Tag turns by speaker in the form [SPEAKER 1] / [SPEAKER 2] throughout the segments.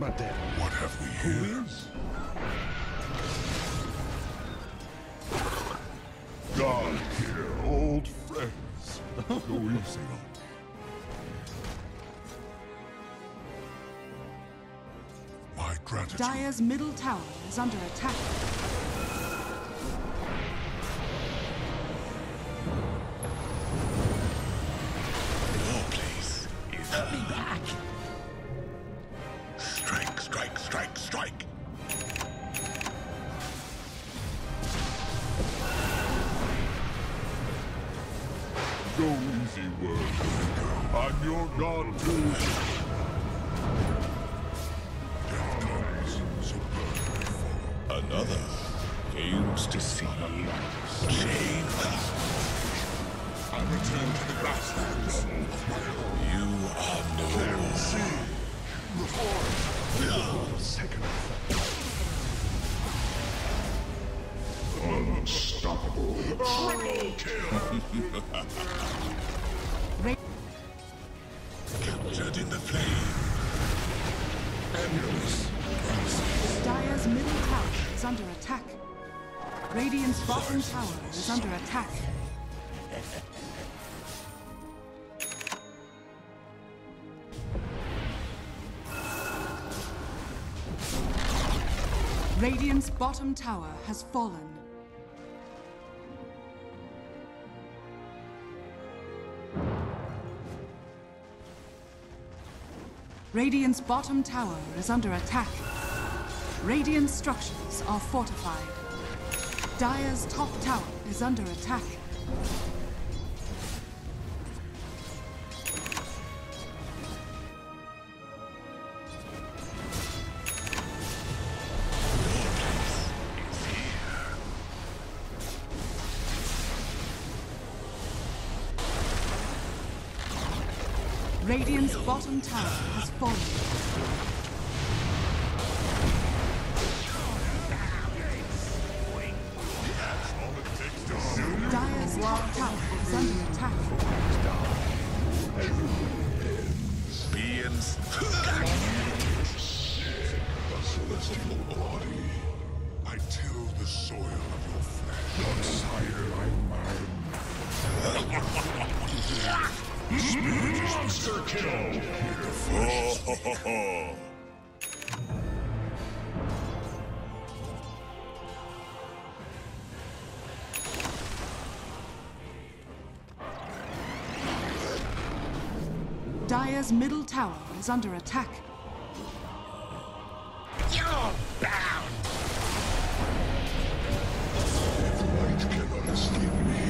[SPEAKER 1] But then,
[SPEAKER 2] What have we
[SPEAKER 1] who
[SPEAKER 2] here?
[SPEAKER 1] is?
[SPEAKER 2] God here, old friends. Go easy on me. My gratitude.
[SPEAKER 3] Dire's middle tower is under attack.
[SPEAKER 2] Your place is
[SPEAKER 4] Put me back!
[SPEAKER 2] strike, strike, strike, strike. Go easy, word. I'm your god too. Death comes, so burn follow. Another aims to see chain. I return to the grasslands of my home. You are no see. Reform.
[SPEAKER 1] Second.
[SPEAKER 2] Unstoppable. Triple kill. Captured in the flame. Endless.
[SPEAKER 3] Dire's middle tower is under attack. Radiant's bottom tower is under attack. Radiant's bottom tower has fallen. Radiant's bottom tower is under attack. Radiant structures are fortified. Dire's top tower is under attack. Radiant's bottom tower has fallen. Dire's top tower is under attack.
[SPEAKER 2] Beings. The celestial body. I till the soil of your flesh. Your sire, I'm mine. Monster kill. Oh.
[SPEAKER 3] Dire's middle tower is under attack.
[SPEAKER 4] You're bound!
[SPEAKER 2] Light cannot escape me.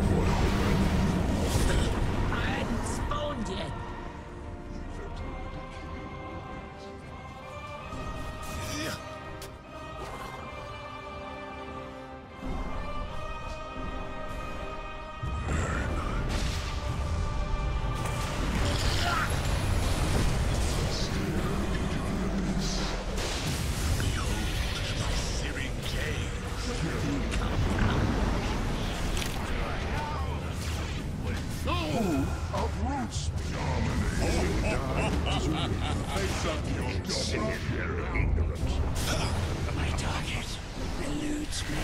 [SPEAKER 4] I hadn't spawned yet.
[SPEAKER 2] Uproots. Face up your sheer ignorance.
[SPEAKER 4] My target eludes me.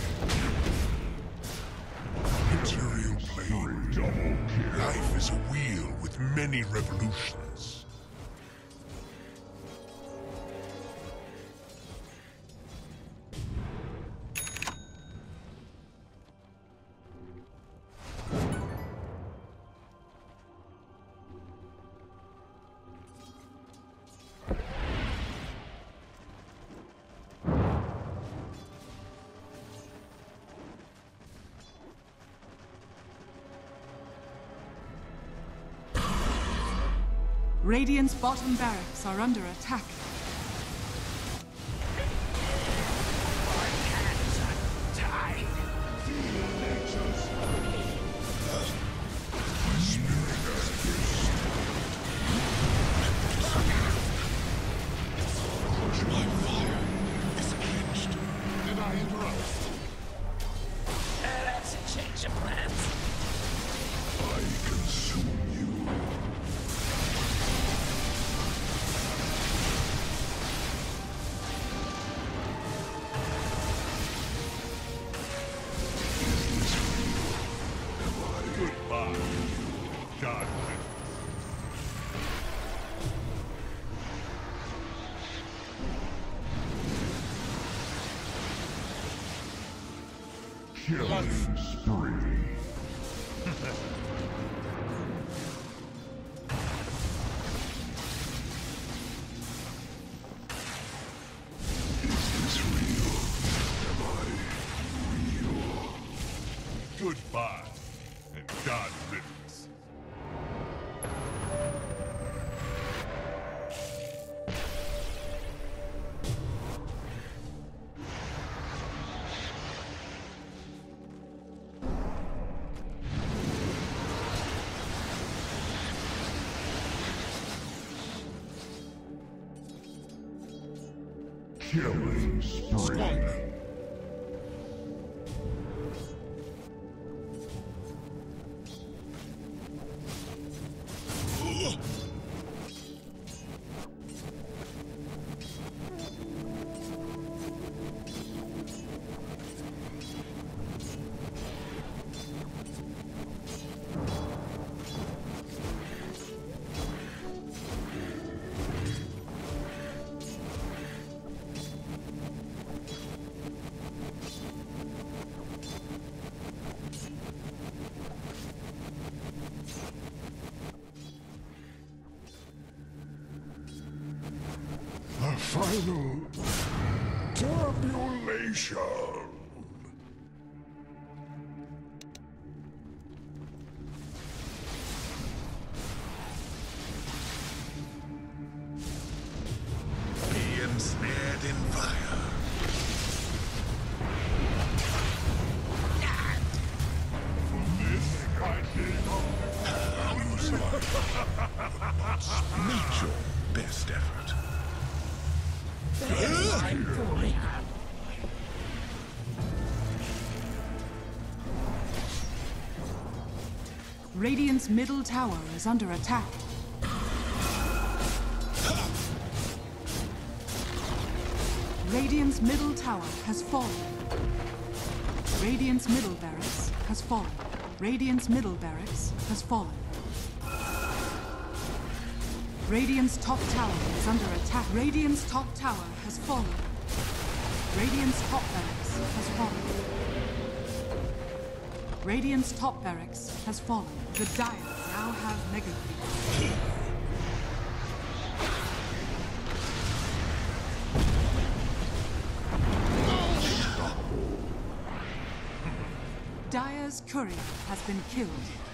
[SPEAKER 2] Material plane. Double kill. Life is a wheel with many revolutions.
[SPEAKER 3] Radiant's bottom barracks are under attack.
[SPEAKER 4] My hands are tied.
[SPEAKER 2] My spirit has pierced. My fire is quenched. Did I interrupt?
[SPEAKER 4] That's a change of plans.
[SPEAKER 2] I consume you.
[SPEAKER 1] Killing spree. Is this real? Am I real?
[SPEAKER 2] Goodbye, and God riddance.
[SPEAKER 1] Killing spree. The final tabulation.
[SPEAKER 2] Be ensnared in fire.
[SPEAKER 1] This I did
[SPEAKER 2] Make your best effort.
[SPEAKER 4] I'm fully.
[SPEAKER 3] Radiant's middle tower is under attack. Radiant's middle tower has fallen. Radiant's middle barracks has fallen. Radiant's middle barracks has fallen. Radiant's top tower is under attack. Radiant's top tower has fallen. Radiant's top barracks has fallen. Radiant's top barracks has fallen. The Dire now have Mega Creep. Dire's courier has been killed.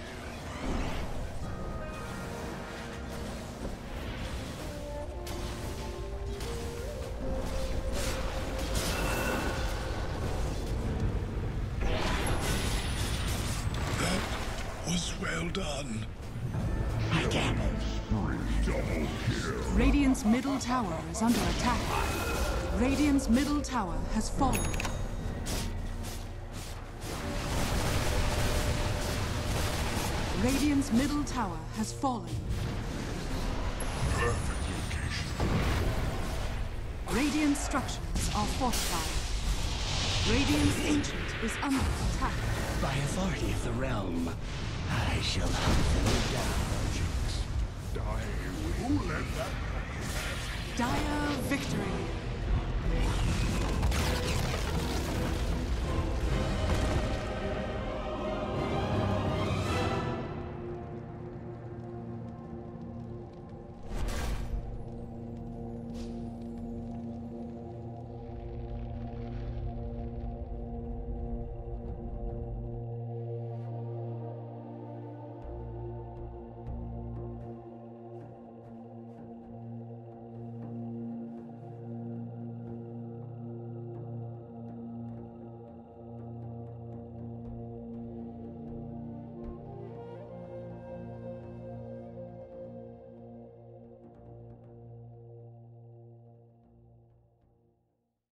[SPEAKER 2] Was well done.
[SPEAKER 3] Radiant's middle tower is under attack. Radiant's middle tower has fallen. Radiant's middle tower has fallen.
[SPEAKER 2] Perfect location.
[SPEAKER 3] Radiant structures are fortified. Radiant's ancient is under attack.
[SPEAKER 4] By authority of the realm, I shall hunt them down.
[SPEAKER 1] Die. Who let that?
[SPEAKER 3] Dire victory.